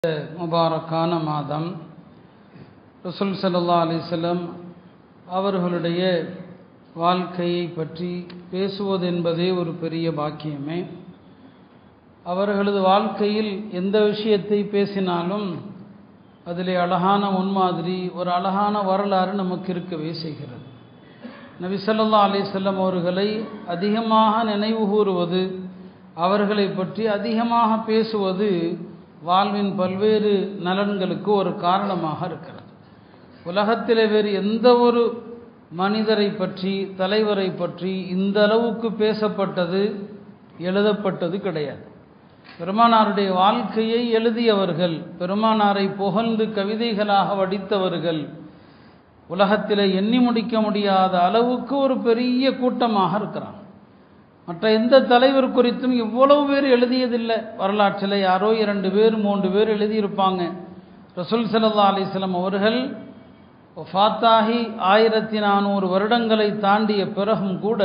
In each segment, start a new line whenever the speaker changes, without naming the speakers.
முபாரக்கான மாதம் ரசூல் ஸல்லல்லாஹு அலைஹி வஸல்லம் அவர்களுடைய வாழ்க்கையை பற்றி பேசுவது என்பதே ஒரு பெரிய பாக்கியமே. அவர்களது வாழ்க்கையில் எந்த விஷயத்தை பேசினாலும் அதிலே அழகான முன்மாதிரி, ஒரு அழகான வரலாறு நமக்கு இருக்கவே செய்கிறது. நபி ஸல்லல்லாஹு அலைஹி வஸல்லம் அவர்களை அதிகமாக நினைவு கூறுவது, அவர்களை பற்றி அதிகமாக பேசுவது வாழ்வின் பல்வேறு நலன்களுக்கு ஒரு காரணமாக இருக்கிறது. உலகத்திலே வேறு எந்த ஒரு மனிதரை பற்றி, தலைவரை பற்றி இந்த அளவுக்கு பேசப்பட்டது, எழுதப்பட்டது கிடையாது. பெருமானாருடைய வாழ்க்கையை எழுதியவர்கள், பெருமானாரை புகழ்ந்து கவிதைகளாக வடித்தவர்கள் உலகத்திலே எண்ணி முடிக்க முடியாத அளவுக்கு ஒரு பெரிய கூட்டமாக இருக்கிறாங்க. மற்ற எந்த தலைவர் குறித்தும் இவ்வளவு பேர் எழுதியதில்லை. வரலாற்றில் யாரோ 2 பேர் 3 பேர் எழுதியிருப்பாங்க. ரசூல் ஸல்லல்லாஹு அலைஹி வஸல்லம் அவர்கள் வஃபாத்தாகி 1400 வருடங்களை தாண்டிய பிறகும் கூட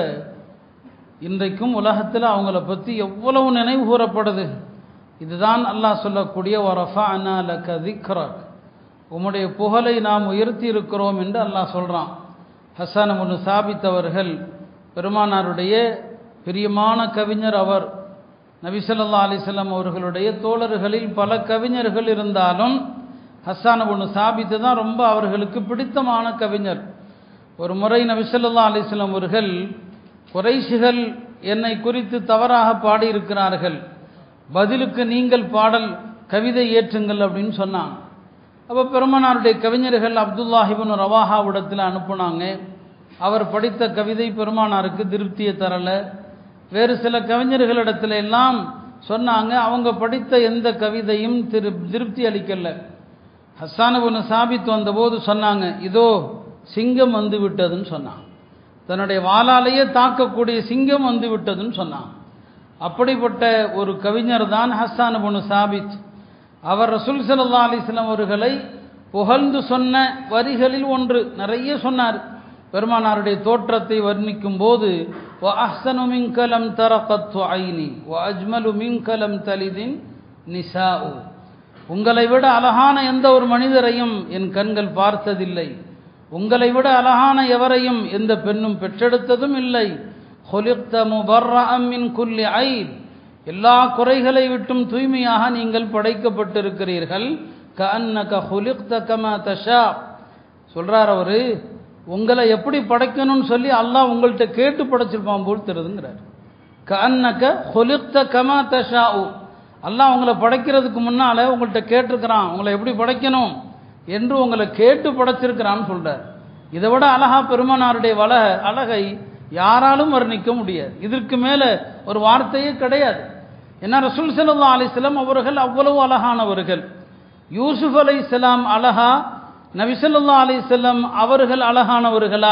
இன்றைக்கும் உலகத்தில் அவங்கள பற்றி எவ்வளவு நினைவு கூறப்படுது. இதுதான் அல்லாஹ் சொல்லக்கூடிய வரஃபஅனா லக திக்ரக், உம்முடைய புகழை நாம் உயர்த்தி இருக்கிறோம் என்று அல்லாஹ் சொல்கிறான். ஹஸன் இப்னு சாபித் அவர்கள் பெருமானாருடைய பிரியமான கவிஞர். அவர் நபி ஸல்லல்லாஹு அலைஹி வஸல்லம் அவர்களுடைய தோழர்களில் பல கவிஞர்கள் இருந்தாலும் ஹஸ்ஸான் இப்னு சாபித் தான் ரொம்ப அவர்களுக்கு பிடித்தமான கவிஞர். ஒரு முறை நபி ஸல்லல்லாஹு அலைஹி வஸல்லம் அவர்கள், குறைஷிகள் என்னை குறித்து தவறாக பாடியிருக்கிறார்கள், பதிலுக்கு நீங்கள் பாடல் கவிதை ஏற்றுங்கள் அப்படின்னு சொன்னாங்க. அப்போ பெருமானாருடைய கவிஞர்கள் அப்துல்லாஹ் இப்னு ரவாஹாவிடத்தில் அனுப்புனாங்க. அவர் படித்த கவிதை பெருமானாருக்கு திருப்தியை தரலை. வேறு சில கவிஞர்களிடத்துல எல்லாம் சொன்னாங்க, அவங்க படித்த எந்த கவிதையும் திருப்தி அளிக்கல. ஹஸ்ஸான் இப்னு சாபித் வந்தபோது சொன்னாங்க, இதோ சிங்கம் வந்து விட்டதுன்னு சொன்னாங்க. தன்னுடைய வாளாலேயே தாக்கக்கூடிய சிங்கம் வந்து விட்டதுன்னு சொன்னாங்க. அப்படிப்பட்ட ஒரு கவிஞர் தான் ஹஸ்ஸான் இப்னு சாபித். அவர் ரசூல் ஸல்லல்லாஹு அலைஹி வஸல்லம் அவர்களை புகழ்ந்து சொன்ன வரிகளில் ஒன்று, நிறைய சொன்னார். பெருமானாருடைய தோற்றத்தை வர்ணிக்கும் போது, வ அஹ்ஸனு மின்க லம் தர கத்து ஐனி வ அஜ்மலு மின்க லம் தலிதின் நிசாஉ, உங்களை விட அழகான எந்த ஒரு மனிதரையும் என் கண்கள் பார்த்ததில்லை, உங்களை விட அழகான எவரையும் எந்த பெண்ணும் பெற்றெடுத்ததும் இல்லை. ஹுலிக்த முபர்ரஅம் மின் குல்லி ஐப், எல்லா குறைகளை விட்டும் தூய்மையாக நீங்கள் படைக்கப்பட்டிருக்கிறீர்கள். கஅன்னக ஹுலிக்த கமா தஷா, சொல்றார் அவரு, உங்களை எப்படி படைக்கணும்னு சொல்லி அல்லாஹ் உங்கள்கிட்ட கேட்டு படைச்சிருப்பான் போல் தெரியுதுங்கிறார். கஅன்னக ஹுலிக்த கமா தஷாஉ, அல்லாஹ் உங்களை படைக்கிறதுக்கு முன்னால உங்கள்கிட்ட கேட்டிருக்கிறான், உங்களை எப்படி படைக்கணும் என்று உங்களை கேட்டு படைச்சிருக்கிறான்னு சொல்றார். இதை விட அழகா பெருமானாருடைய அழகை யாராலும் வர்ணிக்க முடியாது. இதற்கு மேல ஒரு வார்த்தையே கிடையாது. ஏன்னா ரசூல் ஸல்லல்லாஹு அலைஹி வஸல்லம் அவர்கள் அவ்வளவு அழகானவர்கள். யூசுப் அலைஹிஸ்ஸலாம் அழகா, நபி ஸல்லல்லாஹு அலைஹி வஸல்லம் அவர்கள் அழகானவர்களா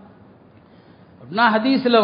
அப்படின்னா ஹதீஸில்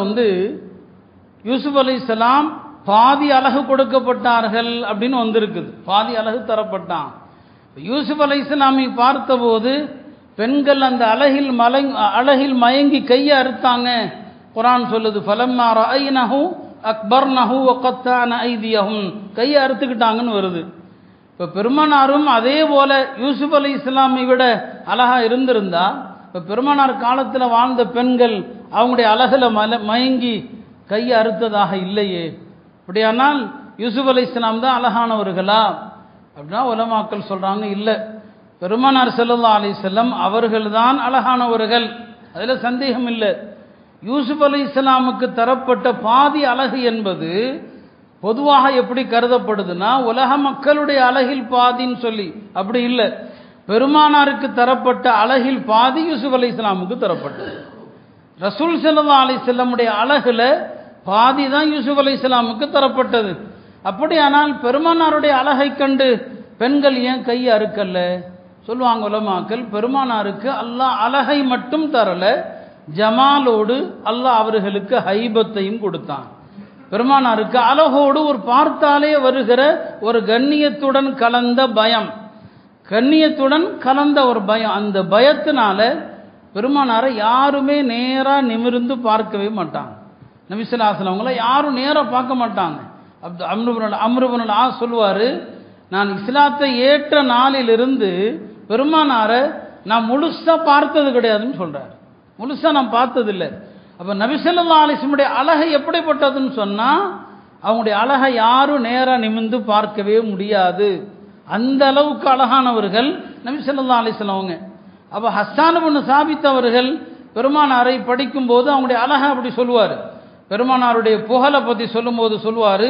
யூசுப் அலைஹிஸ்ஸலாம் பாதி அழகு கொடுக்கப்பட்டார்கள் அப்படின்னு வந்திருக்குது. பாதி அழகு தரப்பட்டான். யூசுப் அலைஹிஸ்ஸலாமை பார்த்தபோது பெண்கள் அந்த அழகில் மயங்கி கையை அறுத்தாங்க. குர்ஆன் சொல்லுது, ஃபலம்மா ரஅய்னஹு அக்பர்னஹு வகத்தஅன ஐதியஹும், கையை அறுத்துக்கிட்டாங்கன்னு வருது. இப்போ பெருமானாரும் அதே போல யூசுப் அலைஹிஸ்ஸலாமை விட அழகா இருந்திருந்தா, இப்போ பெருமானார் காலத்தில் வாழ்ந்த பெண்கள் அவங்களுடைய அழகுல மயங்கி கையை அறுத்ததாக இல்லையே. அப்படியானால் யூசுப் அலைஹிஸ்ஸலாம் தான் அழகானவர்களா அப்படின்னா உலமாக்கள் சொல்றாங்க, இல்லை, பெருமானார் ஸல்லல்லாஹு அலைஹி வஸல்லம் அவர்கள் தான் அழகானவர்கள், அதில் சந்தேகம் இல்லை. யூசுப் அலைஹிஸ்ஸலாமுக்கு தரப்பட்ட பாதி அழகு என்பது பொதுவாக எப்படி கருதப்படுதுன்னா, உலக மக்களுடைய அழகில் பாதின்னு சொல்லி, அப்படி இல்லை. பெருமானாருக்கு தரப்பட்ட அழகில் பாதி யூசுப் அலைஹிஸ்ஸலாமுக்கு தரப்பட்டது. ரசூல் ஸல்லல்லாஹு அலைஹி வஸல்லமுடைய அழகுல பாதி தான் யூசுப் அலைஹிஸ்ஸலாமுக்கு தரப்பட்டது. அப்படியானால் பெருமானாருடைய அழகை கண்டு பெண்கள் ஏன் கையை அறுக்கல்ல சொல்லுவாங்க உலமாக்கள். பெருமானாருக்கு அல்லாஹ் அழகை மட்டும் தரல, ஜமாலோடு அல்லாஹ் அவர்களுக்கு ஹைபத்தையும் கொடுத்தான். பெருமானாருக்கு அழகோடு ஒரு பார்த்தாலே வருகிற ஒரு கண்ணியத்துடன் கலந்த பயம், கண்ணியத்துடன் கலந்த ஒரு பயம். அந்த பயத்தினால பெருமானாரை யாருமே நேராக நிமிர்ந்து பார்க்கவே மாட்டாங்க. நபி ஸல்லல்லாஹு அலைஹி வஸல்லம் அவங்கள யாரும் நேராக பார்க்க மாட்டாங்க. அம்ரு இப்னு ஆஸ் சொல்லுவார், நான் இஸ்லாத்தை ஏற்ற நாளிலிருந்து பெருமானாரை நான் முழுசா பார்த்தது கிடையாதுன்னு சொல்றார். முழுசா நான் பார்த்ததில்லை. அப்ப நபி ஸல்லல்லாஹு அலைஹி வஸல்லம் அழகை எப்படிப்பட்டதுன்னு சொன்னா, அவங்களுடைய அழகை யாரும் நேரா நிமிர்ந்து பார்க்கவே முடியாது. அந்த அளவுக்கு அழகானவர்கள் நபி ஸல்லல்லாஹு அலைஹி வஸல்லம் அவங்க. அப்ப ஹஸ்ஸான் இப்னு சாபித் அவர்கள் பெருமானாரை படிக்கும் போது அவங்களுடைய அழகை அப்படி சொல்லுவார். பெருமானாருடைய புகழை பற்றி சொல்லும்போது சொல்லுவார்,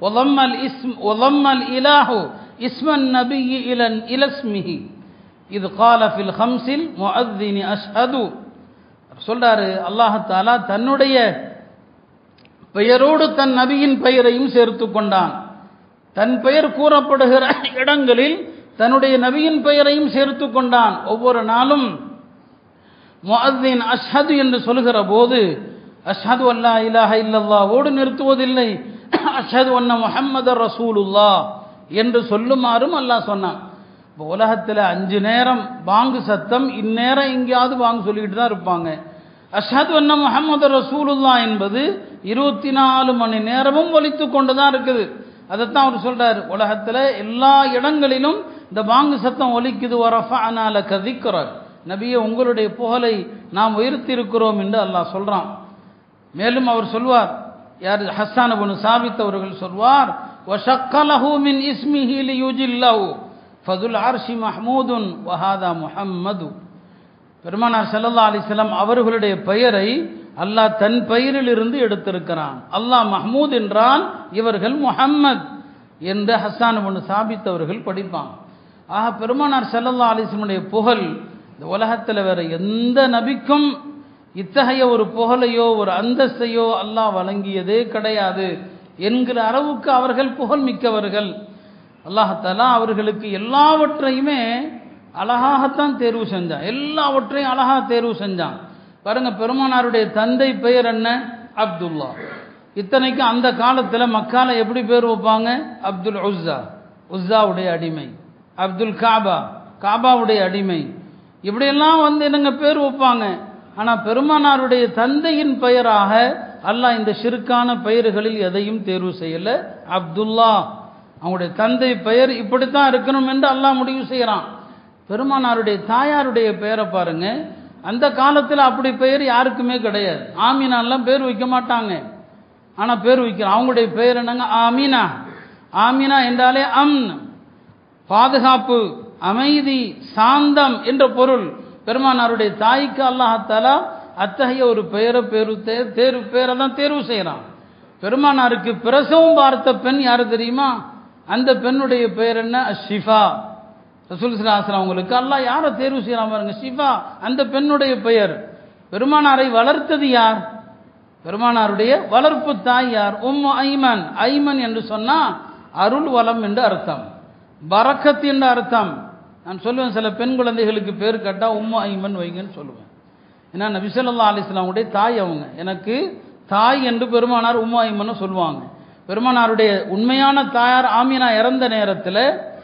ஒலம்மல் இலாஹு இஸ்மன் நபியி இலஸ்மிஹி இது கால ஃபில் ஹம்ஸில் முஅத்தினி அஷ்ஹது. சொல்றாரு, அல்லாஹ் தஆலா தன்னுடைய பெயரோடு தன் நபியின் பெயரையும் சேர்த்து கொண்டான். தன் பெயர் கூறப்படுகிற இடங்களில் தன்னுடைய நபியின் பெயரையும் சேர்த்து கொண்டான். ஒவ்வொரு நாளும் முஅத்தின் அஷ்ஹது என்று சொல்கிற போது அஷ்ஹது அல்லா இலாஹ இல்லல்லாஹோடு நிறுத்துவதில்லை, அஷ்ஹது அன்ன முஹம்மதர் ரசூலுல்லாஹ் என்று சொல்லுமாறும் அல்லாஹ் சொன்னான். இப்போ உலகத்தில் 5 நேரம் பாங்கு சத்தம், இந்நேரம் எங்கேயாவது பாங்கு சொல்லிக்கிட்டு தான் இருப்பாங்க. அஷ்ஹது அன்ன முஹம்மதர் ரசூலுல்லாஹ் என்பது 24 மணி நேரமும் ஒலித்து கொண்டு தான் இருக்குது. அதைத்தான் அவர் சொல்றார், உலகத்தில் எல்லா இடங்களிலும் இந்த பாங்கு சத்தம் ஒலிக்குது. வரஃபஅனா லக திக்ரக், நபியே உங்களுடைய புகழை நாம் உயர்த்தியிருக்கிறோம் என்று அல்லாஹ் சொல்றான். மேலும் அவர் சொல்வார், யார் ஹஸ்ஸான் இப்னு சாபித் அவர்கள் சொல்வார், வஷக்கலஹு மின் இஸ்மிஹி லியுஜில்லஹு ஃபதுல் அர்ஷி மஹ்மூதுன் வஹாதா முஹம்மது. பெருமானார் ஸல்லல்லாஹு அலைஹி வஸல்லம் அவர்களுடைய பெயரை அல்லாஹ் தன் பெயரில் இருந்து எடுத்திருக்கிறான். அல்லாஹ் மஹ்மூத் என்றால் இவர்கள் முஹம்மத் என்று ஹஸ்ஸான் இப்னு சாபித் அவர்கள் படிப்பாங்க. ஆக பெருமானார் ஸல்லல்லாஹு அலைஹி வஸல்லம் புகழ் இந்த உலகத்தில் வேற எந்த நபிக்கும் இத்தகைய ஒரு புகழையோ ஒரு அந்தஸ்தையோ அல்லாஹ் வழங்கியதே கிடையாது என்கிற அளவுக்கு அவர்கள் புகழ் மிக்கவர்கள். அல்லாஹ் தஆலா அவர்களுக்கு எல்லாவற்றையுமே அழகாகத்தான் தேர்வு செஞ்சான். எல்லாவற்றையும் அழகாக தேர்வு செஞ்சான். பாருங்க, பெருமானாருடைய தந்தை பெயர் என்ன? அப்துல்லா. இத்தனைக்கு அந்த காலத்தில் மக்கால எப்படி பேர் வைப்பாங்க? அப்துல் உஸ்ஸா, உஸ்ஸாவுடைய அடிமை. அப்துல் காபா, காபாவுடைய அடிமை. இப்படியெல்லாம் என்னங்க பேர் வைப்பாங்க. ஆனால் பெருமானாருடைய தந்தையின் பெயராக அல்லாஹ் இந்த ஷிர்கான பெயர்களில் எதையும் தேர்வு செய்யல. அப்துல்லா, அவங்களுடைய தந்தை பெயர் இப்படித்தான் இருக்கணும் என்று அல்லாஹ் முடிவு செய்கிறான். பெருமானாருடைய தாயாருடைய பெயரை பாருங்க, அந்த காலத்தில் அப்படி பெயர் யாருக்குமே கிடையாது. ஆமீனாலாம் பேர் வைக்க மாட்டாங்க, ஆனால் பேர் வைக்கிறோம். அவங்களுடைய பெயர் என்னங்க? ஆமீனா. ஆமீனா என்றாலே அம்ன், பாதுகாப்பு, அமைதி, சாந்தம் என்ற பொருள். பெருமானாருடைய தாய்க்கு அல்லாஹ் தஆலா அத்தகைய ஒரு பெயரை தான் தேர்வு செய்கிறான். பெருமானாருக்கு பிரசவம் பார்த்த பெண் யாரு தெரியுமா? அந்த பெண்ணுடைய பெயர் என்ன? ஷிஃபா. ரசூல் ஸல்லல்லாஹு அலைஹி வஸல்லம் அவங்களுக்கு அல்லாஹ் யாரை தேர்வு செய்யலாம் பாருங்க, ஷிஃபா, அந்த பெண்ணுடைய பெயர். பெருமானாரை வளர்த்தது யார்? பெருமானாருடைய வளர்ப்பு தாய் யார்? உம்மு ஐமன். ஐமன் என்று சொன்னா அருள் வளம் என்று அர்த்தம், பரக்கத் என்று அர்த்தம். நான் சொல்லுவேன், சில பெண் குழந்தைகளுக்கு பேர் கேட்டா உம்மு ஐமன் வைங்கன்னு சொல்லுவேன். ஏன்னா நபி ஸல்லல்லாஹு அலைஹி வஸல்லம் உடைய தாய் அவங்க. எனக்கு தாய் என்று பெருமானார் உம்மு ஐமன்னு சொல்லுவாங்க. பெருமானாருடைய உண்மையான தாயார் ஆமீனா இறந்த நேரத்தில்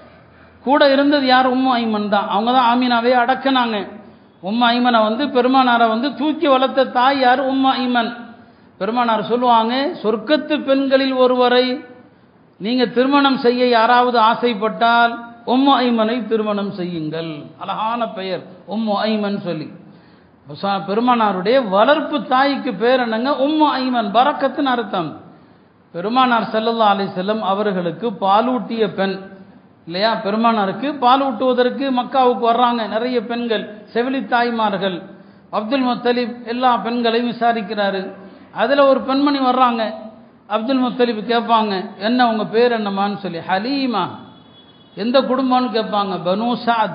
கூட இருந்தது யார்? உம்மு ஐமன் தான். அவங்க தான் ஆமீனாவே அடக்கினாங்க. உம்மு ஐமனை பெருமானாரை தூக்கி வளர்த்த தாய் யார்? உம்மு ஐமன். பெருமானார் சொல்லுவாங்க, சொர்க்கத்து பெண்களில் ஒருவரை நீங்க திருமணம் செய்ய யாராவது ஆசைப்பட்டால் உம்மு ஐமனை திருமணம் செய்யுங்கள். அழகான பெயர் உம்மு ஐமன் சொல்லி. பெருமானாருடைய வளர்ப்பு தாய்க்கு பேர் என்னங்க? உம்மு ஐமன், பரக்கத்தின் அர்த்தம். பெருமானார் ஸல்லல்லாஹு அலைஹி வஸல்லம் அவர்களுக்கு பாலூட்டிய பெண் இல்லையா? பெருமானாருக்கு பால் ஊட்டுவதற்கு மக்காவுக்கு வர்றாங்க நிறைய பெண்கள், செவிலி தாய்மார்கள். அப்துல் முத்தலிப் எல்லா பெண்களையும் விசாரிக்கிறாரு. அதில் ஒரு பெண்மணி வர்றாங்க. அப்துல் முத்தலிப் கேட்பாங்க, என்ன உங்க பேர் என்னம்மான்னு சொல்லி. ஹலீமா. எந்த குடும்பம்னு கேட்பாங்க. பனு சாத்.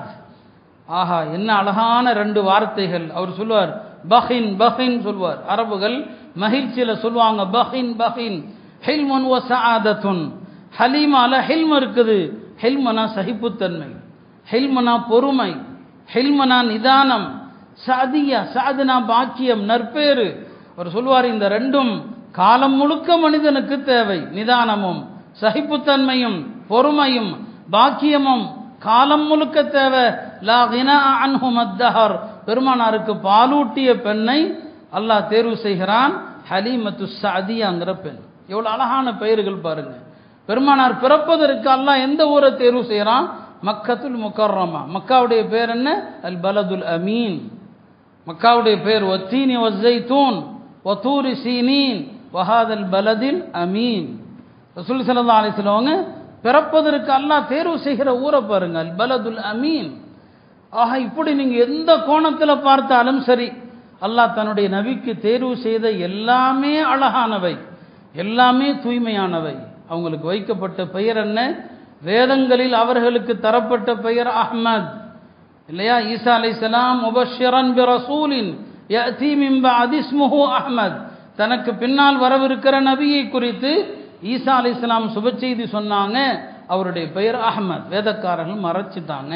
ஆஹா, என்ன அழகான 2 வார்த்தைகள். அவர் சொல்லுவார், பஹின் பஹின் சொல்வார். அரபுகள் மகிழ்ச்சியில் சொல்லுவாங்க பஹின் பஹின். ஹில்முன் வ சஆதத்துன். ஹலீமால ஹில்ம் இருக்குது. ஹில்மனா சகிப்புத்தன்மை, ஹில்மனா பொறுமை, ஹில்மனா நிதானம், சாதியா சாதனா பாக்கியம், நற்பேறு. அவர் சொல்வார், இந்த 2ம் காலம் முழுக்க மனிதனுக்கு தேவை. நிதானமும் சகிப்புத்தன்மையும் பொறுமையும் பாக்கியமும் காலம் முழுக்க தேவை. லா கினா அன்ஹு மத்தஹர். பெருமானாருக்கு பாலூட்டிய பெண்ணை அல்லாஹ் தேர்வு செய்கிறான். ஹலீமத்து சாதியாங்கிற பெண். எவ்வளவு அழகான பெயர்கள் பாருங்க. பெருமானார் பிறப்பதற்கு அல்லாஹ் எந்த ஊரை தேர்வு செய்கிறான்? மக்கத்துல் முக்கர்ரமா. மக்காவுடைய பேர் என்ன? அல் பலதுல் அமீன். மக்காவுடைய பேர் வத்தீனி வஸ்ஸைத்தூன் வதூரி சீனீன் வஹாதல் பலதில் அமீன். ரசூல் ஸல்லல்லாஹு அலைஹி வஸல்லம் பிறப்பதற்கு அல்லாஹ் தேர்வு செய்கிற ஊரை பாருங்க, அல் பலதுல் அமீன். ஆக இப்படி நீங்க எந்த கோணத்தில் பார்த்தாலும் சரி, அல்லாஹ் தன்னுடைய நபிக்கு தேர்வு செய்த எல்லாமே அழகானவை, எல்லாமே தூய்மையானவை. அவங்களுக்கு வைக்கப்பட்ட பெயர் என்ன? வேதங்களில் அவர்களுக்கு தரப்பட்ட பெயர் அஹ்மத் இல்லையா? ஈசா அலைஹிஸ்ஸலாம் முபஷ்ஷிரன் பிரசூலின் யஅதி மின் பஅதி இஸ்முஹு அஹ்மத். தனக்கு பின்னால் வரவிருக்கிற நபியை குறித்து ஈசா அலைஹிஸ்ஸலாம் சுப செய்தி சொன்னாங்க, அவருடைய பெயர் அஹ்மத். வேதக்காரர்கள் மறைச்சிட்டாங்க.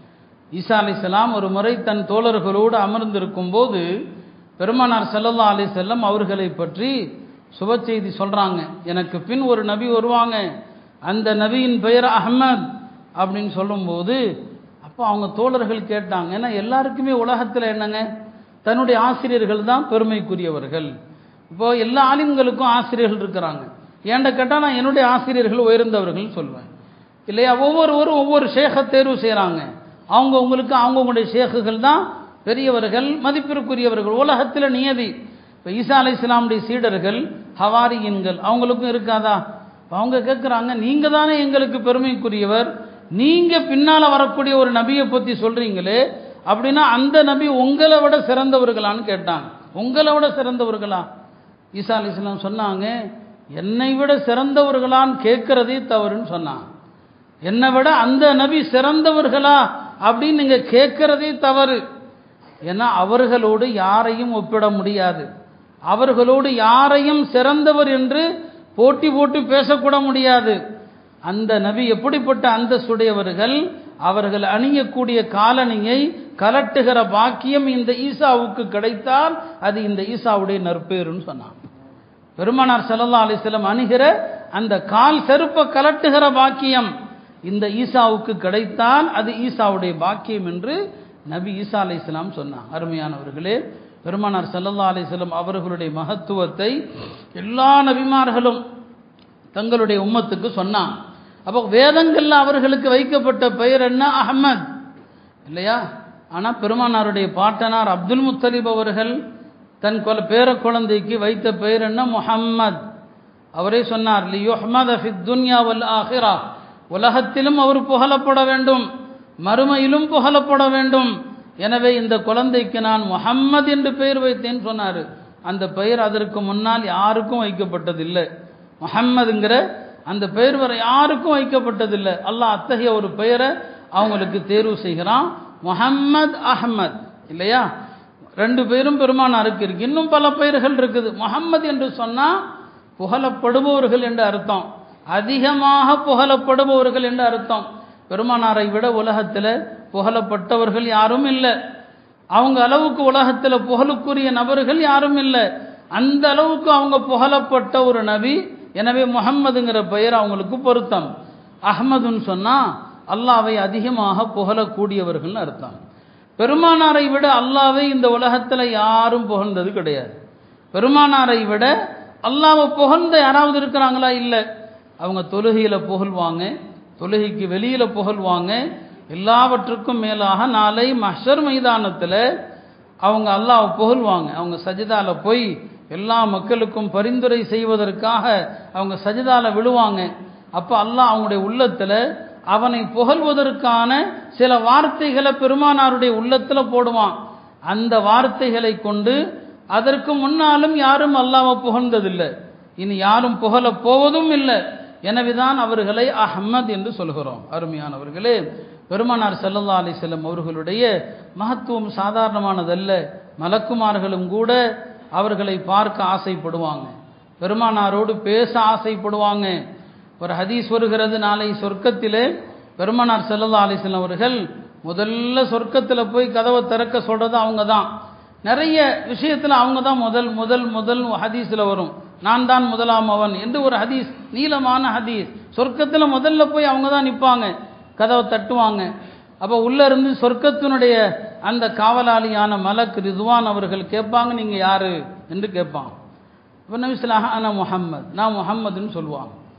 ஈசா அலைஹிஸ்ஸலாம் ஒரு முறை தன் தோழர்களோடு அமர்ந்திருக்கும் போது பெருமானார் ஸல்லல்லாஹு அலைஹி வஸல்லம் அவர்களை பற்றி சுப செய்தி சொல்றாங்க. எனக்கு பின் ஒரு நபி வருவாங்க, அந்த நபியின் பெயர் அஹ்மத் அப்படின்னு சொல்லும்போது அப்போ அவங்க தோழர்கள் கேட்டாங்க. ஏன்னா எல்லாருக்குமே உலகத்தில் என்னங்க, தன்னுடைய ஆசிரியர்கள் தான் பெருமைக்குரியவர்கள். இப்போ எல்லா ஆலிம்களுக்கும் ஆசிரியர்கள் இருக்கிறாங்க. ஏன்ட கேட்டால் நான் என்னுடைய ஆசிரியர்கள் உயர்ந்தவர்கள் சொல்வேன் இல்லையா? ஒவ்வொருவரும் ஒவ்வொரு ஷேகை தேர்வு செய்கிறாங்க. அவங்கவுங்களுக்கு அவங்கவுங்களுடைய ஷேக்குகள் தான் பெரியவர்கள், மதிப்பிற்குரியவர்கள். உலகத்தில் நியதி. இப்போ ஈசா அலைஹிஸ்ஸலாமுடைய சீடர்கள் ஹவாரியின்கள், அவங்களுக்கும் இருக்காதா? அவங்க கேட்குறாங்க, நீங்கள் தானே எங்களுக்கு பெருமைக்குரியவர், நீங்கள் பின்னால் வரக்கூடிய ஒரு நபியை பற்றி சொல்கிறீங்களே, அப்படின்னா அந்த நபி உங்களை விட சிறந்தவர்களான்னு கேட்டாங்க. உங்களை விட சிறந்தவர்களா? ஈசா அலைஹிஸ்ஸலாம் சொன்னாங்க, என்னை விட சிறந்தவர்களான்னு கேட்குறதே தவறுன்னு சொன்னாங்க. என்னை விட அந்த நபி சிறந்தவர்களா அப்படின்னு நீங்கள் கேட்குறதே தவறு. ஏன்னா அவர்களோடு யாரையும் ஒப்பிட முடியாது, அவர்களோடு யாரையும் சிறந்தவர் என்று போட்டி போட்டு பேசக்கூட முடியாது. அந்த நபி எப்படிப்பட்ட அந்தஸ்துடையவர்கள், அவர்கள் அணியக்கூடிய காலணியை கலட்டுகிற பாக்கியம் இந்த ஈசாவுக்கு கிடைத்தால் அது இந்த ஈசாவுடைய நற்பேருன்னு சொன்னாங்க. பெருமானார் ஸல்லல்லாஹு அலைஹி வஸல்லம் அணிகிற அந்த கால் செருப்பை கலட்டுகிற பாக்கியம் இந்த ஈசாவுக்கு கிடைத்தால் அது ஈசாவுடைய பாக்கியம் என்று நபி ஈசா அலைஹிஸ்ஸலாம் சொன்னாங்க. அருமையானவர்களே, பெருமானார் ஸல்லல்லாஹு அலைஹி வஸல்லம் அவர்களுடைய மகத்துவத்தை எல்லா நபிமார்களும் தங்களுடைய உம்மத்துக்கு சொன்னாங்க. அப்போ வேதங்களில் அவர்களுக்கு வைக்கப்பட்ட பெயர் என்ன? அஹ்மத் இல்லையா? ஆனால் பெருமானாருடைய பாட்டனார் அப்துல் முத்தலிப் அவர்கள் தன் பேர குழந்தைக்கு வைத்த பெயர் என்ன? முஹம்மத். அவரே சொன்னார், லியுஹ்மத ஃபித் துன்யா வல் ஆஹிரா, உலகத்திலும் அவர் புகழப்பட வேண்டும், மறுமையிலும் புகழப்பட வேண்டும். எனவே இந்த குழந்தைக்கு நான் முஹம்மது என்று பெயர் வைத்தேன்னு சொன்னார். அந்த பெயர் அதற்கு முன்னால் யாருக்கும் வைக்கப்பட்டதில்லை. முஹம்மதுங்கிற அந்த பெயர் வரை யாருக்கும் வைக்கப்பட்டதில்லை. அல்லாஹ் அத்தகைய ஒரு பெயரை அவங்களுக்கு தேர்வு செய்கிறான், முஹம்மத் அஹ்மத் இல்லையா? ரெண்டு பேரும் பெருமானாருக்கு இருக்கு. இன்னும் பல பெயர்கள் இருக்குது. முஹம்மது என்று சொன்னால் புகழப்படுபவர்கள் என்று அர்த்தம், அதிகமாக புகழப்படுபவர்கள் என்று அர்த்தம். பெருமானாரை விட உலகத்தில் புகழப்பட்டவர்கள் யாரும் இல்லை. அவங்க அளவுக்கு உலகத்தில் புகழுக்குரிய நபர்கள் யாரும் இல்லை. அந்த அளவுக்கு அவங்க புகழப்பட்ட ஒரு நபி. எனவே முஹம்மதுங்கிற பெயர் அவங்களுக்கு பொருத்தம். அஹ்மதுன்னு சொன்னால் அல்லாவை அதிகமாக புகழக்கூடியவர்கள் அர்த்தம். பெருமானாரை விட அல்லாவை இந்த உலகத்தில் யாரும் புகழ்ந்தது கிடையாது. பெருமானாரை விட அல்லாவை புகழ்ந்த யாராவது இருக்கிறாங்களா? இல்லை. அவங்க தொழுகையில் புகழ்வாங்க, தொழுகைக்கு வெளியில் புகழ்வாங்க. எல்லாவற்றுக்கும் மேலாக நாளை மஹ்ஷர் மைதானத்தில் அவங்க அல்லாஹ்வை புகழ்வாங்க. அவங்க சஜிதால போய் எல்லா மக்களுக்கும் பரிந்துரை செய்வதற்காக அவங்க சஜிதால விழுவாங்க. அப்போ அல்லாஹ் அவங்களுடைய உள்ளத்தில் அவனை புகழ்வதற்கான சில வார்த்தைகளை பெருமானாருடைய உள்ளத்தில் போடுவான். அந்த வார்த்தைகளை கொண்டு அதற்கு முன்னாலும் யாரும் அல்லாஹ்வை புகழ்ந்ததில்லை, இனி யாரும் புகழ போவதும் இல்லை. எனவேதான் அவர்களை அஹ்மத் என்று சொல்கிறோம். அருமையானவர்களே, பெருமானார் ஸல்லல்லாஹு அலைஹி வஸல்லம் அவர்களுடைய மகத்துவம் சாதாரணமானதல்ல. மலக்குமார்களும் கூட அவர்களை பார்க்க ஆசைப்படுவாங்க, பெருமானாரோடு பேச ஆசைப்படுவாங்க. ஒரு ஹதீஸ் வருகிறது, நாளை சொர்க்கத்திலே பெருமானார் ஸல்லல்லாஹு அலைஹி வஸல்லம் அவர்கள் முதல்ல சொர்க்கத்தில் போய் கதவை திறக்க சொல்கிறது அவங்க தான். நிறைய விஷயத்தில் அவங்க தான் முதல் முதல் முதல் ஹதீஸில் வரும், நான் தான் முதலாம் அவன் என்று ஒரு ஹதீஸ், நீளமான ஹதீஸ். சொர்க்கத்தில் முதல்ல போய் அவங்க தான் நிற்பாங்க, கதவை தட்டுவாங்க. அப்போ உள்ளே இருந்து சொர்க்கத்தினுடைய அந்த காவலாளியான மலக் ரிதுவான் அவர்கள் கேட்பாங்க, நீங்கள் யார் என்று கேட்பாங்க. இப்போ நபி ஸல்லல்லாஹு அலைஹி வஸல்லம் முஹம்மத், நான் முஹம்மதுன்னு சொல்லுவாங்க.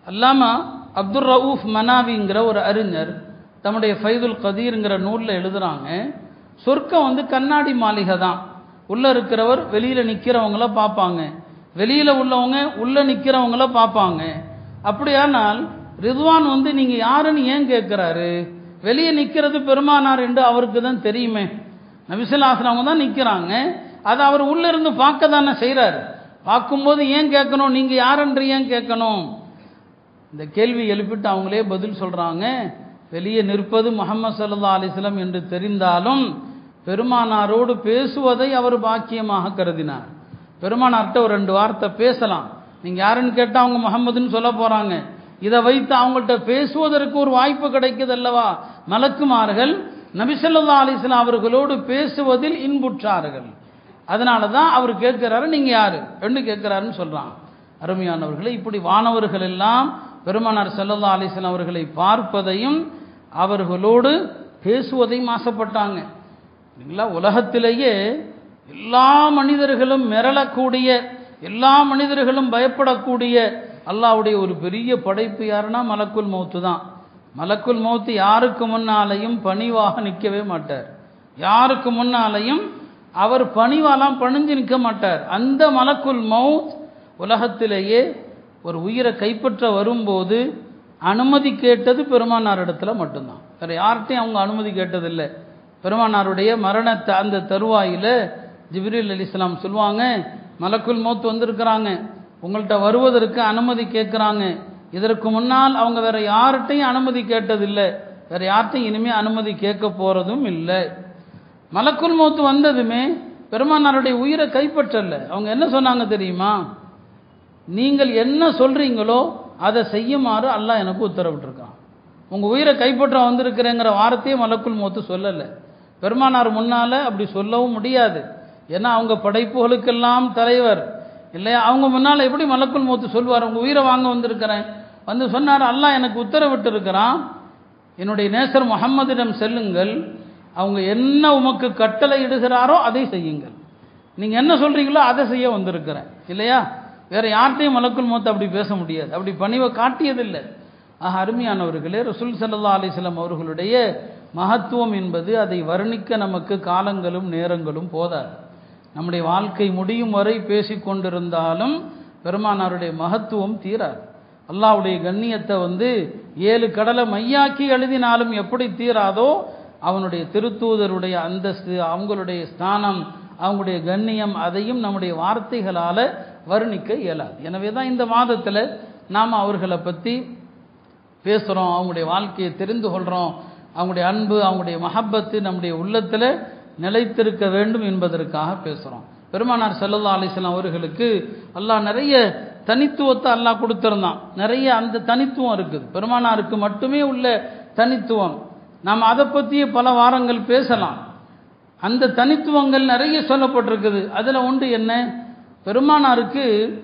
அல்லாமா அப்துல் ரவுஃப் மனாவிங்கிற ஒரு அறிஞர் தம்முடைய ஃபைதுல் கதீருங்கிற நூலில் எழுதுகிறாங்க, சொர்க்கம் கண்ணாடி மாளிகை தான். உள்ளே இருக்கிறவர் வெளியில் நிற்கிறவங்கள பார்ப்பாங்க, வெளியில் உள்ளவங்க உள்ளே நிற்கிறவங்கள பார்ப்பாங்க. அப்படியானால் ரிதுவான் நீங்கள் யாருன்னு ஏன் கேட்குறாரு? வெளியே நிற்கிறது பெருமானார் என்று அவருக்கு தான் தெரியுமே. நபிசல்லாஹு அவங்க தான் நிற்கிறாங்க, அதை அவர் உள்ளே இருந்து பார்க்க தானே செய்கிறார். பார்க்கும்போது ஏன் கேட்கணும்? நீங்கள் யாரென்று ஏன் கேட்கணும்? இந்த கேள்வி எழுப்பிட்டு அவங்களே பதில் சொல்கிறாங்க, வெளியே நிற்பது முஹம்மது ஸல்லல்லாஹு அலைஹி வஸல்லம் என்று தெரிந்தாலும் பெருமானாரோடு பேசுவதை அவர் பாக்கியமாக கருதினார். பெருமானார்கிட்ட ஒரு 2 வார்த்தை பேசலாம், நீங்கள் யாருன்னு கேட்டால் அவங்க முஹம்மதுன்னு சொல்ல போகிறாங்க. இதை வைத்து அவங்கள்ட்ட பேசுவதற்கு ஒரு வாய்ப்பு கிடைக்குது அல்லவா? மலக்குமார்கள் நபி ஸல்லல்லாஹு அலைஹி வஸல்லம் அவர்களோடு பேசுவதில் இன்புற்றார்கள். அதனால தான் அவர் கேட்கிறாரு, நீங்கள் யாரு என்று கேட்கிறாருன்னு சொல்கிறான். அருமையானவர்களை, இப்படி வானவர்கள் எல்லாம் பெருமானார் ஸல்லல்லாஹு அலைஹி வஸல்லம் அவர்களை பார்ப்பதையும் அவர்களோடு பேசுவதையும் ஆசைப்பட்டாங்க. இல்லைங்களா? உலகத்திலேயே எல்லா மனிதர்களும் மிரளக்கூடிய, எல்லா மனிதர்களும் பயப்படக்கூடிய அல்லாஹ்வுடைய ஒரு பெரிய படைப்பு யாருன்னா மலக்குல் மௌத்து தான். மலக்குல் மௌத்து யாருக்கு முன்னாலையும் பணிவாக நிற்கவே மாட்டார். யாருக்கு முன்னாலையும் அவர் பணிவாலாம் பணிஞ்சு நிற்க மாட்டார். அந்த மலக்குல் மௌத் உலகத்திலேயே ஒரு உயிரை கைப்பற்ற வரும்போது அனுமதி கேட்டது பெருமானார் இடத்துல மட்டும்தான். வேறு யார்கிட்டையும் அவங்க அனுமதி கேட்டதில்லை. பெருமானாருடைய மரணத்தை அந்த தருவாயில் ஜிப்ரீல் அலைஹிஸ்ஸலாம் சொல்லுவாங்க, மலக்குல் மௌத் வந்திருக்கிறாங்க, உங்கள்கிட்ட வருவதற்கு அனுமதி கேட்குறாங்க. இதற்கு முன்னால் அவங்க வேற யார்கிட்டையும் அனுமதி கேட்டதில்லை, வேற யார்கிட்டையும் இனிமேல் அனுமதி கேட்க போகிறதும் இல்லை. மலக்குல் மௌத் வந்ததுமே பெருமானாருடைய உயிரை கைப்பற்றல. அவங்க என்ன சொன்னாங்க தெரியுமா? நீங்கள் என்ன சொல்றீங்களோ அதை செய்யுமாறு அல்லாஹ் எனக்கு உத்தரவிட்டிருக்கான். உங்கள் உயிரை கைப்பற்ற வந்திருக்கிறேங்கிற வார்த்தையே மலக்குல் மௌத்து சொல்லலை. பெருமானார் முன்னால் அப்படி சொல்லவும் முடியாது. ஏன்னா அவங்க படைப்புகளுக்கெல்லாம் தலைவர் இல்லையா? அவங்க முன்னால் எப்படி மலக்குல் மௌத்து சொல்வார்? உங்கள் உயிரை வாங்க வந்திருக்கிறேன் சொன்னார், அல்லாஹ் எனக்கு உத்தரவிட்டு இருக்கிறான், என்னுடைய நேசர் முஹம்மதிடம் செல்லுங்கள், அவங்க என்ன உமக்கு கட்டளை இடுகிறாரோ அதை செய்யுங்கள், நீங்கள் என்ன சொல்கிறீங்களோ அதை செய்ய வந்திருக்கிறேன் இல்லையா? வேறு யார்கிட்டையும் மலக்குல் மௌத் அப்படி பேச முடியாது, அப்படி பணிவை காட்டியதில்லை. அருமையானவர்களே, ரசூல் ஸல்லல்லாஹு அலைஹி வஸல்லம் அவர்களுடைய மகத்துவம் என்பது அதை வர்ணிக்க நமக்கு காலங்களும் நேரங்களும் போதாது. நம்முடைய வாழ்க்கை முடியும் வரை பேசிக்கொண்டிருந்தாலும் பெருமானாருடைய மகத்துவம் தீராது. அல்லாஹ்வுடைய கண்ணியத்தை 7 கடலை மையாக்கி எழுதினாலும் எப்படி தீராதோ அவனுடைய திருத்தூதருடைய அந்தஸ்து, அவங்களுடைய ஸ்தானம், அவங்களுடைய கண்ணியம், அதையும் நம்முடைய வார்த்தைகளால் வர்ணிக்க இயலாது. எனவே தான் இந்த மாதத்தில் நாம் அவர்களை பற்றி பேசுகிறோம், அவங்களுடைய வாழ்க்கையை தெரிந்து கொள்கிறோம். அவங்களுடைய அன்பு, அவங்களுடைய மஹப்பத்து நம்முடைய உள்ளத்தில் நிலைத்திருக்க வேண்டும் என்பதற்காக பேசுகிறோம். பெருமானார் ஸல்லல்லாஹு அலைஹி வஸல்லம் அவர்களுக்கு அல்லாஹ் நிறைய தனித்துவத்தை அல்லாஹ் கொடுத்துருந்தான். நிறைய அந்த தனித்துவம் இருக்குது, பெருமானாருக்கு மட்டுமே உள்ள தனித்துவம். நாம் அதை பற்றிய பல வாரங்கள் பேசலாம். அந்த தனித்துவங்கள் நிறைய சொல்லப்பட்டிருக்குது. அதில் ஒன்று என்ன? பெருமானாருக்கு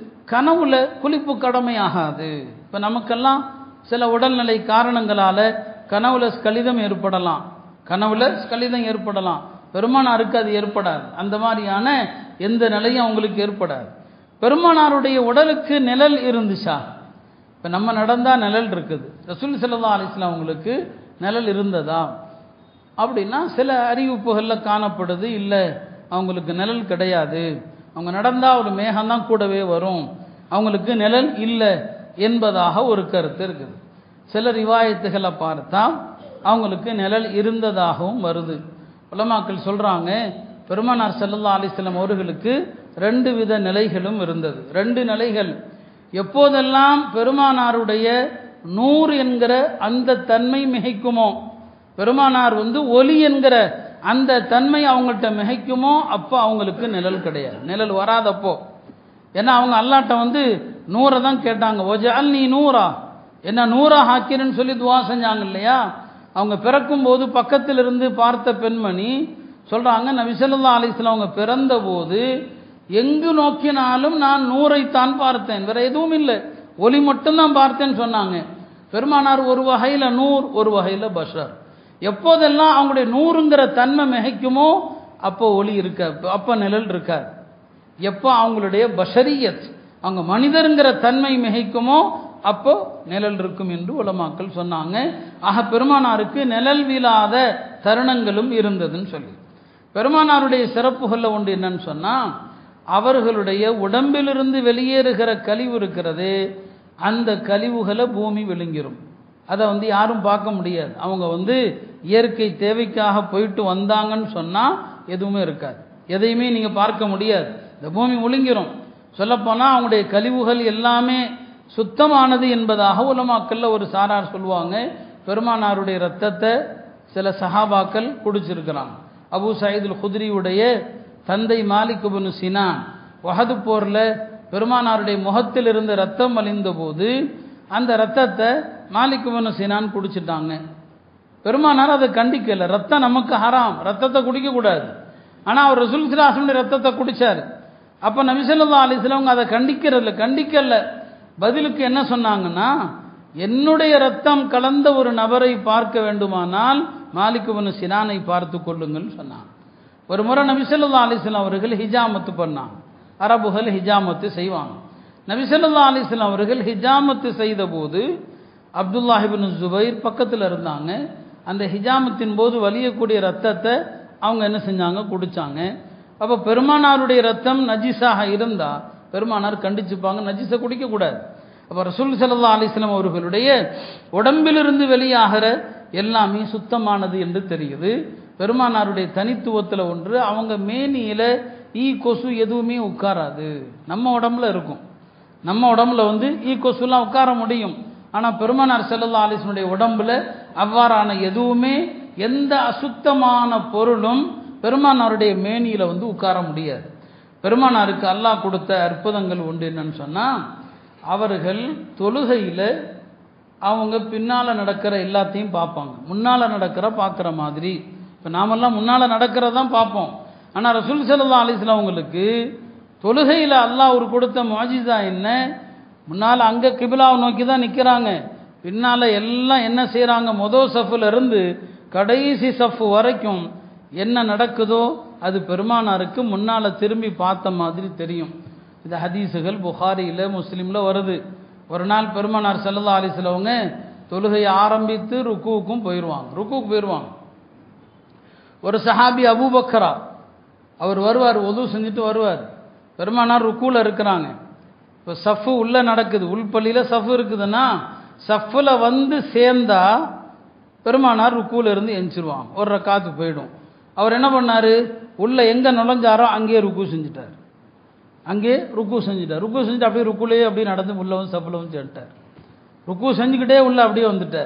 கனவுல குளிப்பு கடமையாகாது. இப்போ நமக்கெல்லாம் சில உடல்நிலை காரணங்களால் கனவுல ஸ்கலிதம் ஏற்படலாம், கனவுல ஸ்கலிதம் ஏற்படலாம். பெருமானாருக்கு அது ஏற்படாது. அந்த மாதிரியான எந்த நிலையும் அவங்களுக்கு ஏற்படாது. பெருமானாருடைய உடலுக்கு நிழல் இருந்துச்சா? இப்போ நம்ம நடந்தால் நிழல் இருக்குது, ரசூல் ஸல்லல்லாஹு அலைஹி வஸல்லம் அவங்களுக்கு நிழல் இருந்ததா அப்படின்னா சில அறிவிப்புகளில் காணப்படுது, இல்லை அவங்களுக்கு நிழல் கிடையாது, அவங்க நடந்தால் ஒரு மேகம்தான் கூடவே வரும், அவங்களுக்கு நிழல் இல்லை என்பதாக ஒரு கருத்து இருக்குது. சில ரிவாயத்துகளை பார்த்தா அவங்களுக்கு நிழல் இருந்ததாகவும் வருது. உலமாக்கள் சொல்கிறாங்க, பெருமானார் ஸல்லல்லாஹு அலைஹி வஸல்லம் அவர்களுக்கு 2 வித நிலைகளும் இருந்தது. 2 நிலைகள். எப்போதெல்லாம் பெருமானாருடைய நூறு என்கிற அந்த தன்மை மிகைக்குமோ, பெருமானார் ஒளி என்கிற அந்த தன்மை அவங்கள்ட்ட மிகைக்குமோ, அப்போ அவங்களுக்கு நிழல் கிடையாது, நிழல் வராதப்போ. ஏன்னா அவங்க அல்லாஹ்ட்ட நூரை தான் கேட்டாங்க, வஜஅல்னி நூரா, என்ன நூறா ஆக்கிறேன்னு சொல்லி துவா செஞ்சாங்க இல்லையா? அவங்க பிறக்கும் போது பக்கத்தில் இருந்து பார்த்த பெண்மணி சொல்கிறாங்க, நபி ஸல்லல்லாஹு அலைஹி வஸல்லம் அவங்க பிறந்த போது எங்கு நோக்கினாலும் நான் நூரைத்தான் பார்த்தேன், வேற எதுவும் இல்லை, ஒளி மட்டும்தான் பார்த்தேன்னு சொன்னாங்க. பெருமானார் ஒரு வகையில் நூர், ஒரு வகையில் பஷர். எப்போதெல்லாம் அவங்களுடைய நூறுங்கிற தன்மை மிகைக்குமோ அப்போ ஒளி இருக்காது, அப்போ நிழல் இருக்காது. எப்போ அவங்களுடைய பஷரியத், அவங்க மனிதருங்கிற தன்மை மிகைக்குமோ அப்போ நிழல் இருக்கும் என்று உலமாக்கள் சொன்னாங்க. ஆக பெருமானாருக்கு நிழல் வீழாத தருணங்களும் இருந்ததுன்னு சொல்லி. பெருமானாருடைய சிறப்புகளில் ஒன்று என்னன்னு சொன்னால், அவர்களுடைய உடம்பிலிருந்து வெளியேறுகிற கழிவு இருக்கிறது, அந்த கழிவுகளை பூமி விழுங்கிரும். அதை யாரும் பார்க்க முடியாது. அவங்க இயற்கை தேவைக்காக போயிட்டு வந்தாங்கன்னு சொன்னால் எதுவுமே இருக்காது, எதையுமே நீங்கள் பார்க்க முடியாது. இந்த பூமி விழுங்கிரும். சொல்லப்போனால் அவங்களுடைய கழிவுகள் எல்லாமே சுத்தமானது என்பதாக உலமாக்கல்ல ஒரு சாரார் சொல்லுவாங்க. பெருமானாருடைய இரத்தத்தை சில சஹாபாக்கள் குடிச்சிருக்கிறாங்க. அபூ சயீதுல் குத்ரியுடைய தந்தை மாலிக் இப்னு சினான் வஹது போரில் பெருமானாருடைய முகத்தில் இருந்த ரத்தம் அழிந்த போது அந்த ரத்தத்தை மாலிக் இப்னு சினான் குடிச்சிட்டாங்க. பெருமானார் அதை கண்டிக்கல. ரத்தம் நமக்கு ஹராம், ரத்தத்தை குடிக்கக்கூடாது. ஆனால் அவர் ரசூல் ஸல்லல்லாஹு அலைஹி வஸல்லம் ரத்தத்தை குடித்தார். அப்போ நபி ஸல்லல்லாஹு அலைஹி வஸல்லம் அதை கண்டிக்கல. பதிலுக்கு என்ன சொன்னாங்கன்னா, என்னுடைய ரத்தம் கலந்த ஒரு நபரை பார்க்க வேண்டுமானால் மாலிக் இப்னு சினானை பார்த்து கொள்ளுங்கள் சொன்னாங்க. ஒரு முறை நபி ஸல்லல்லாஹு அலைஹி வஸல்லம் அவர்கள் ஹிஜாமத்து பண்ணாங்க. அரபுகள் ஹிஜாமத்து செய்வாங்க. நபி ஸல்லல்லாஹு அலைஹி வஸல்லம் அவர்கள் ஹிஜாமத்து செய்த போது அப்துல்லாஹ் இப்னு ஜுபைர் பக்கத்தில் இருந்தாங்க. அந்த ஹிஜாமத்தின் போது வலியக்கூடிய ரத்தத்தை அவங்க என்ன செஞ்சாங்க, குடித்தாங்க. அப்போ பெருமானாருடைய ரத்தம் நஜீஸாக இருந்தால் பெருமானார் கண்டிச்சுப்பாங்க, நஜீஸை குடிக்கக்கூடாது. அப்போ ரசூல் ஸல்லல்லாஹு அலைஹி வஸல்லம் அவர்களுடைய உடம்பிலிருந்து வெளியாகிற எல்லாமே சுத்தமானது என்று தெரியுது. பெருமானாருடைய தனித்துவத்தில் ஒன்று, அவங்க மேனியில் ஈ கொசு எதுவுமே உட்காராது. நம்ம உடம்புல இருக்கும், நம்ம உடம்புல ஈ கொசுலாம் உட்கார முடியும். ஆனால் பெருமானார் ஸல்லல்லாஹு அலைஹி வஸல்லம் உடம்புல அவ்வாறான எதுவுமே, எந்த அசுத்தமான பொருளும் பெருமானாருடைய மேனியில் உட்கார முடியாது. பெருமானாருக்கு அல்லாஹ் கொடுத்த அற்புதங்கள் உண்டு. என்னன்னு சொன்னால், அவர்கள் தொழுகையில் அவங்க பின்னால் நடக்கிற எல்லாத்தையும் பார்ப்பாங்க. முன்னால் பார்க்குற மாதிரி. இப்போ நாமெல்லாம் முன்னால் நடக்கிறதான் பார்ப்போம். ஆனால் ரசூல் ஸல்லல்லாஹு அலைஹி வஸல்லம் அவங்களுக்கு தொழுகையில் அல்லாஹ் ஒரு கொடுத்த முஅஜிஸா என்ன, முன்னால் அங்கே கிபிலாவை நோக்கி தான் நிற்கிறாங்க. பின்னால் எல்லாம் என்ன செய்கிறாங்க, மொதல் சஃபில் இருந்து கடைசி சஃப் வரைக்கும் என்ன நடக்குதோ அது பெருமானாருக்கு முன்னால் திரும்பி பார்த்த மாதிரி தெரியும். இந்த ஹதீஸுகள் புகாரியில் முஸ்லீமில் வருது. ஒரு நாள் பெருமானார் ஸல்லல்லாஹு அலைஹி வஸல்லம் அவங்க தொழுகையை ஆரம்பித்து ருக்குவுக்கும் போயிடுவாங்க. ஒரு சஹாபி அபூபக்கரா அவர் வருவார், ஒது செஞ்சுட்டு வருவார். பெருமானார் ருக்குவில் இருக்கிறாங்க. இப்போ சஃப்பு உள்ளே நடக்குது, உள்பள்ளியில் சஃப் இருக்குதுன்னா சஃப்பில் சேர்ந்தா பெருமானார் ருக்குவில் இருந்து எஞ்சிருவாங்க, ஒரு ரக்காத்து போயிடும். அவர் என்ன பண்ணார், உள்ளே எங்கே நுழைஞ்சாரோ அங்கேயே ருக்கு செஞ்சுட்டார். ருக்கு செஞ்சுட்டு அப்படியே ருக்குலேயே அப்படியே நடந்து உள்ளே சஃப்பில் சேர்ந்துட்டார். ருக்கு செஞ்சுக்கிட்டே உள்ளே அப்படியே வந்துட்டார்.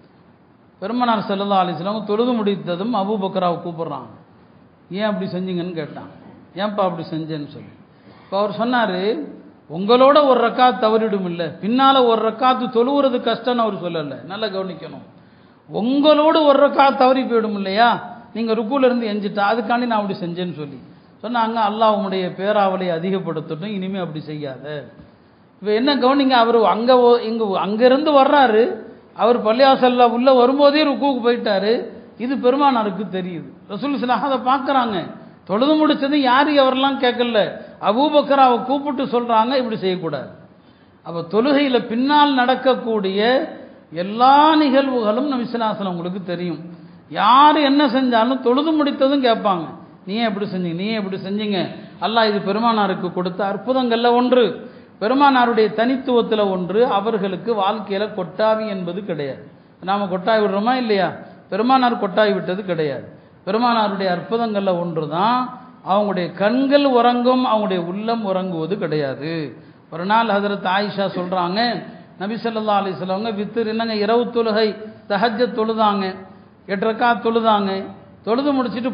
பெருமானார் ஸல்லல்லாஹு அலைஹி வஸல்லம் தொழுது முடித்ததும் அபூபக்கராவை கூப்பிட்றாங்க. ஏன் அப்படி செஞ்சீங்கன்னு கேட்டாங்க. ஏன்ப்பா அப்படி செஞ்சேன்னு சொல்லி. இப்போ அவர் சொன்னார், உங்களோட ஒரு ரக்காத் தவறிடும் இல்லை, பின்னால் ஒரு ரக்காத்து தொழுவுறது கஷ்டம்னு அவர் சொல்லலை. நல்லா கவனிக்கணும். உங்களோடு ஒரு ரக்காத் தவறி போயிடும் இல்லையா, நீங்கள் ருக்குலேருந்து எஞ்சிட்டா, அதுக்காண்டி நான் அப்படி செஞ்சேன்னு சொல்லி சொன்னாங்க. அல்லாஹ் உங்களுடைய பேராவலை அதிகப்படுத்தட்டும், இனிமேல் அப்படி செய்யாத. இப்போ என்ன கவனிங்க, அவர் அங்கேருந்து வர்றாரு, அவர் பள்ளியாசல்ல உள்ளே வரும்போதே ருக்குவுக்கு போயிட்டாரு. இது பெருமானாருக்கு தெரியுது. ரசூல் ஸல்லல்லாஹு அதை பார்க்குறாங்க. தொழுது முடிச்சது யார் அவரெல்லாம் கேட்கல, அபூபக்கராவை கூப்பிட்டு சொல்கிறாங்க இப்படி செய்யக்கூடாது. அப்போ தொழுகையில் பின்னால் நடக்கக்கூடிய எல்லா நிகழ்வுகளும் நபி ஸல்லல்லாஹு அலைஹி வஸல்லம் உங்களுக்கு தெரியும். யார் என்ன செஞ்சாலும் தொழுது முடித்ததும் கேட்பாங்க, நீ எப்படி செஞ்சீங்க. அல்லாஹ் இது பெருமானாருக்கு கொடுத்த அற்புதங்களில் ஒன்று. பெருமானாருடைய தனித்துவத்தில் ஒன்று, அவர்களுக்கு வாழ்க்கையில் கொட்டாவி என்பது கிடையாது. நாம் கொட்டாய் விடுறோமா இல்லையா, பெருமானார் கொட்டாய் விட்டது கிடையாது. பெருமானாருடைய அற்புதங்களில் ஒன்று தான், அவங்களுடைய கண்கள் உறங்கும், அவங்களுடைய உள்ளம் உறங்குவது கிடையாது. ஒரு நாள் ஹஜ்ரத் ஆயிஷா சொல்கிறாங்க, நபி ஸல்லல்லாஹு அலைஹி வஸல்லம் வித்திர் என்னங்க இரவு தொழுகை தஹஜ்ஜத் தொழுதாங்க, 8 ரக்காத் தொழுதாங்க, தொழுது முடிச்சுட்டு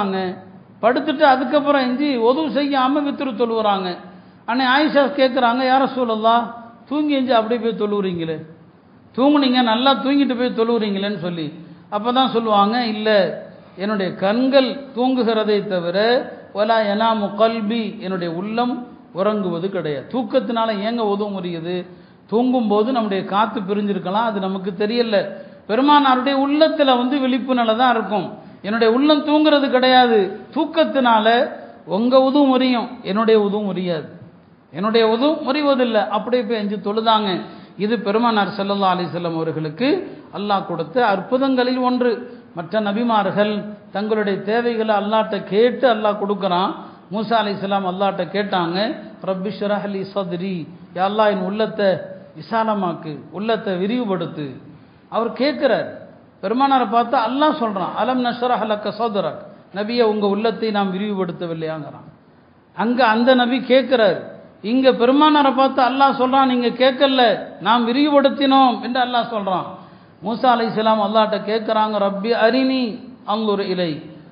படுத்துட்டு அதுக்கப்புறம் ஒது செய்யாமல் வித்திரு தொழுகிறாங்க. ஆனால் ஆயிஷா கேட்குறாங்க, யா ரசூலல்லாஹ் தூங்கி அப்படியே போய் தொழுவுறீங்களே, தூங்குனீங்க நல்லா தூங்கிட்டு போய் தொழுவுறீங்களேன்னு சொல்லி. அப்போ தான் சொல்லுவாங்க, இல்லை என்னுடைய கண்கள் தூங்குகிறதை தவிர வலா யனாமு கல்பி, என்னுடைய உள்ளம் உறங்குவது கிடையாது. தூக்கத்தினால ஏங்க உதவ முடியுது, தூங்கும்போது நம்முடைய காற்று பிரிஞ்சிருக்கலாம், அது நமக்கு தெரியல. பெருமானாருடைய உள்ளத்தில் விழிப்பு நிலை தான் இருக்கும். என்னுடைய உள்ளம் தூங்குறது கிடையாது. தூக்கத்தினால உங்கள் உதவும் முறியும், என்னுடைய உதவும் முறியாது, என்னுடைய உதவும் முறிவதில்லை. அப்படியே போய் 5 தொழுதாங்க. இது பெருமானார் ஸல்லல்லாஹு அலைஹி வஸல்லம் அவர்களுக்கு அல்லாஹ் கொடுத்த அற்புதங்களில் ஒன்று. மற்ற நபிமார்கள் தங்களுடைய தேவைகளை அல்லாஹ்ட்ட கேட்டு அல்லாஹ் கொடுக்குறான். மூசா அலைஹிஸ்ஸலாம் அல்லாஹ்ட்ட கேட்டாங்க, ரப்பி ஷ்ரஹ் லி ஸத்ரி, யா அல்லாஹ் என் உள்ளத்தை விசாலமாக்கு, உள்ளத்தை விரிவுபடுத்து. அவர் கேட்கிறார். பெருமானாரை பார்த்து அல்லாஹ் சொல்றான், அலம் நஷ்ரஹ் லக ஸத்ரக், நபியை உங்க உள்ளத்தை நாம் விரிவுபடுத்தவில்லையாங்கிறான். அங்க அந்த நபி கேட்கிறார். இங்க பெருமானாரை பார்த்து அல்லாஹ் சொல்றான், நீங்க கேட்கல, நாம் விரிவுபடுத்தினோம் என்று அல்லாஹ் சொல்றான். மூசா அலைஹிஸ்ஸலாம் அல்லாஹ்ட்ட கேட்குறாங்க, ரப்பி அரினி அன்துர் இலை,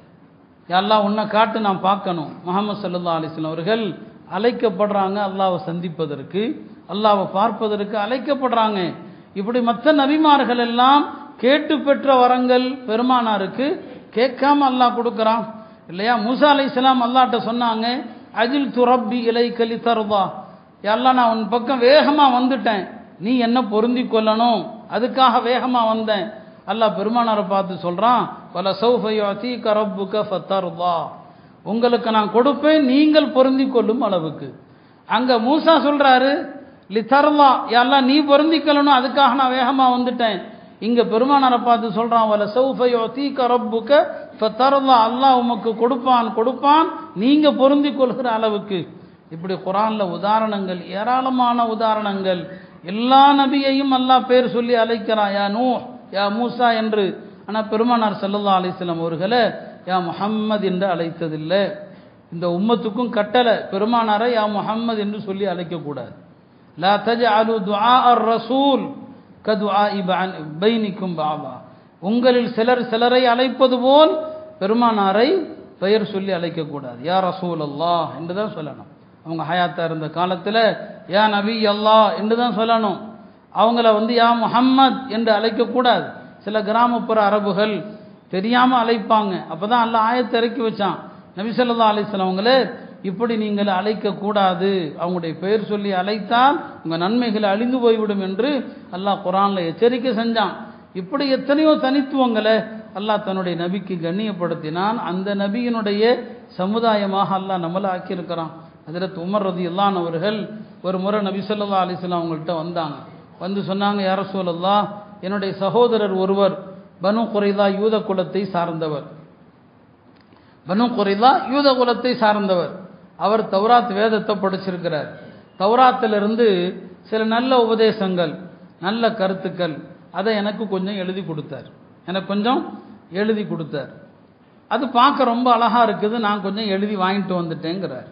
யா அல்லாஹ் உன்னை காட்டு, நான் பார்க்கணும். முஹம்மது ஸல்லல்லாஹு அலைஹி வஸல்லம் அவர்கள் அழைக்கப்படுறாங்க அல்லாஹ்வை சந்திப்பதற்கு, அல்லாஹ்வை பார்ப்பதற்கு அழைக்கப்படுறாங்க. இப்படி மற்ற நபிமார்கள் எல்லாம் கேட்டு பெற்ற வரங்கள் பெருமானாருக்கு கேட்காம அல்லாஹ் கொடுக்குறான் இல்லையா? மூசா அலைஹிஸ்ஸலாம் அல்லாஹ்ட்ட சொன்னாங்க, அஜில் துரப்பி இலை கலி தருவா, யா அல்லாஹ் நான் உன் பக்கம் வேகமா வந்துட்டேன், நீ என்ன பொருந்தி கொள்ளணும், அதுக்காக வேகமா வந்தேன். அல்லாஹ் பெருமானாரை பார்த்து சொல்றான், வல சௌஃப யுஅதீக ரப்புக ஃபதர்தா, உங்களுக்கு நான் கொடுப்பேன் நீங்கள் பொருந்தி கொள்ளும் அளவுக்கு. அங்க மூசா சொல்றாரு லிதர்லா, யா அல்லாஹ் நீ பொருந்திக்கொள்ளணும், அதுக்காக நான் வேகமா வந்துட்டேன். இங்க பெருமானாரை பார்த்து சொல்றான், வல சௌஃப யுஅதீக ரப்புக ஃபதர்லா, அல்லாஹ் உமக்கு கொடுப்பான் நீங்க பொருந்தி கொள்கிற அளவுக்கு. இப்படி குர்ஆன்ல உதாரணங்கள், ஏராளமான உதாரணங்கள். எல்லா நபியையும் அல்லாஹ் பேர் சொல்லி அழைக்கிறான், யா நூஹ், யா மூசா என்று. ஆனால் பெருமானார் ஸல்லல்லாஹு அலைஹி வஸல்லம் அவர்களை யா முஹம்மது என்று அழைத்ததில்லை. இந்த உம்மத்துக்கும் கட்டளை, பெருமானாரை யா முஹம்மது என்று சொல்லி அழைக்கக்கூடாது. லா தஜஅலு துஆ அர் ரசூல் கதுஆ பைனிக்கும் பாபா, உங்களில் சிலரை அழைப்பது போல் பெருமானாரை பெயர் சொல்லி அழைக்கக்கூடாது. யா ரசூல் அல்லாஹ் என்று தான் சொல்லணும். அவங்க ஹயாத்தா இருந்த காலத்தில் யா நபி அல்லாஹ் என்று தான் சொல்லணும். அவங்கள யா முஹம்மத் என்று அழைக்கக்கூடாது. சில கிராமப்புற அரபுகள் தெரியாமல் அழைப்பாங்க. அப்போ தான் அல்லாஹ் ஆயத்தை இறக்கி வச்சான், நபி ஸல்லல்லாஹு அலைஹி வஸல்லம் அவங்களே இப்படி நீங்கள் அழைக்கக்கூடாது, அவங்களுடைய பெயர் சொல்லி அழைத்தால் உங்கள் நன்மைகளை அழிந்து போய்விடும் என்று அல்லாஹ் குர்ஆனில் எச்சரிக்கை செஞ்சான். இப்படி எத்தனையோ தனித்துவங்களை அல்லாஹ் தன்னுடைய நபிக்கு கண்ணியப்படுத்தினான். அந்த நபியினுடைய சமுதாயமாக அல்லாஹ் நம்மளை ஆக்கியிருக்கிறான். ஹஜ்ரத் உமர் ரலியல்லாஹு அன்ஹு அவர்கள் ஒரு முறை நபி ஸல்லல்லாஹு அலைஹி வஸல்லம் அவங்கள்ட்ட வந்தாங்க. வந்து சொன்னாங்க, யா ரசூலல்லாஹ், என்னுடைய சகோதரர் ஒருவர் பனு குறைலா யூத குலத்தை சார்ந்தவர். பனு குறைலா யூத குலத்தை சார்ந்தவர். அவர் தௌராத் வேதத்தை படிச்சிருக்கிறார். தௌராத்திலிருந்து சில நல்ல உபதேசங்கள், நல்ல கருத்துக்கள், அதை எனக்கு கொஞ்சம் எழுதி கொடுத்தார். அது பார்க்க ரொம்ப அழகா இருக்குது, நான் கொஞ்சம் எழுதி வாங்கிட்டு வந்துட்டேங்கிறார்.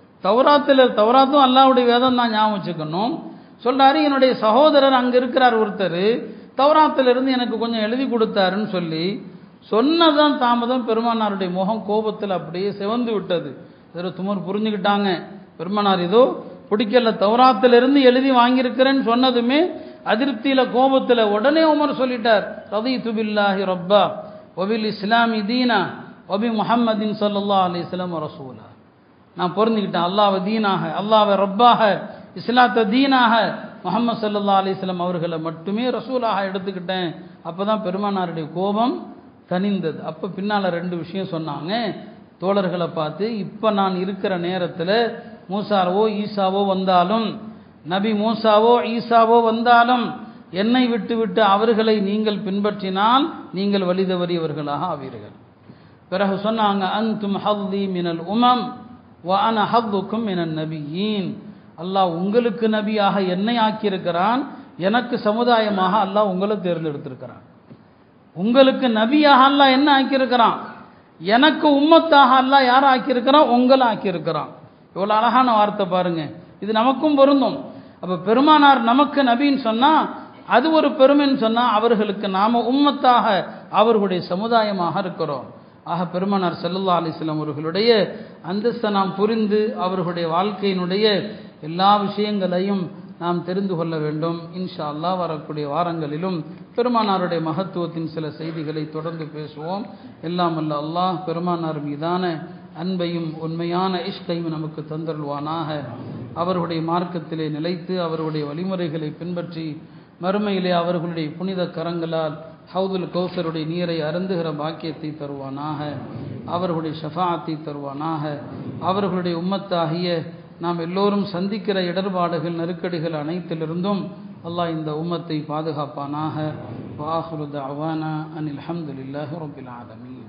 தௌராத்தும் அல்லாஹ்வுடைய வேதம் தான் ஞாபகம் வச்சுக்கணும். சொல்றாரு, என்னுடைய சகோதரர் அங்கே இருக்கிறார் ஒருத்தர், தௌராத்திலிருந்து எனக்கு கொஞ்சம் எழுதி கொடுத்தாருன்னு சொல்லி சொன்னதான் தாமதம் பெருமானாருடைய முகம் கோபத்தில் அப்படியே சிவந்து விட்டது. இதில் துமர் புரிஞ்சுக்கிட்டாங்க, பெருமானார் ஏதோ பிடிக்கல, தௌராத்திலிருந்து எழுதி வாங்கியிருக்கிறேன்னு சொன்னதுமே அதிருப்தியில கோபத்தில் உடனே உமர் சொல்லிட்டார், ரதீது பில்லாஹி ரப்பா வபில் இஸ்லாமி தீனா வபி முஹம்மதின் ஸல்லல்லாஹு அலைஹி வஸல்லம் ரசூலா, நான் பொருந்திக்கிட்டேன், அல்லாஹ்வை தீனாக, அல்லாஹ்வை ரப்பாக, இஸ்லாத்தை தீனாக, முஹம்மது ஸல்லல்லாஹு அலைஹி வஸல்லம் அவர்களை மட்டுமே ரசூலாக எடுத்துக்கிட்டேன். அப்போ தான் பெருமானாருடைய கோபம் தனிந்தது. அப்போ பின்னால் ரெண்டு விஷயம் சொன்னாங்க தோழர்களை பார்த்து, இப்போ நான் இருக்கிற நேரத்தில் மூசாவோ ஈசாவோ வந்தாலும், நபி மூசாவோ ஈசாவோ வந்தாலும் என்னை விட்டு அவர்களை நீங்கள் பின்பற்றினால் நீங்கள் வழி தவறியவர்களாக ஆவீர்கள். பிறகு சொன்னாங்க, அன்தும் ஹல்லி மினல் உமம் வ அன ஹல்லுக்கும் மினன் நபியீன், அல்லாஹ் உங்களுக்கு நபியாக என்னை ஆக்கியிருக்கிறான், எனக்கு சமுதாயமாக அல்லாஹ் உங்களை தேர்ந்தெடுத்திருக்கிறான். உங்களுக்கு நபியாக அல்லாஹ் என்ன ஆக்கியிருக்கிறான், எனக்கு உம்மத்தாக அல்லாஹ் யாரை ஆக்கியிருக்கிறான், உங்களை ஆக்கியிருக்கிறான். இவ்வளோ அழகான வார்த்தை பாருங்க, இது நமக்கும் பொருந்தும். அப்போ பெருமானார் நமக்கு நபின்னு சொன்னால் அது ஒரு பெருமைன்னு சொன்னால், அவர்களுக்கு நாம் உம்மத்தாக அவர்களுடைய சமுதாயமாக இருக்கிறோம். ஆக பெருமானார் ஸல்லல்லாஹு அலைஹி வஸல்லம் அவர்களுடைய அந்தஸ்தை நாம் புரிந்து அவர்களுடைய வாழ்க்கையினுடைய எல்லா விஷயங்களையும் நாம் தெரிந்து கொள்ள வேண்டும். இன்ஷா அல்லாஹ் வரக்கூடிய வாரங்களிலும் பெருமானாருடைய மகத்துவத்தின் சில செய்திகளை தொடர்ந்து பேசுவோம். எல்லாம் அல்ல அல்லாஹ் பெருமானார் மீதான அன்பையும் உண்மையான இஷ்கையும் நமக்கு தந்தருள்வானாக. அவர்களுடைய மார்க்கத்திலே நிலைத்து அவர்களுடைய வழிமுறைகளை பின்பற்றி மறுமையிலே அவர்களுடைய புனித கரங்களால் ஹவுதுல் கௌசருடைய நீரை அருந்துகிற பாக்கியத்தை தருவானாக. அவர்களுடைய ஷஃபாஅத்தை தருவானாக. அவர்களுடைய உம்மத்தாகிய நாம் எல்லோரும் சந்திக்கிற இடர்பாடுகள் நெருக்கடிகள் அனைத்திலிருந்தும் அல்லாஹ் இந்த உம்மத்தை பாதுகாப்பானாக. வ ஆகிரு தஅவானா அனில் ஹம்துலில்லாஹி ரப்பில் ஆலமீன்.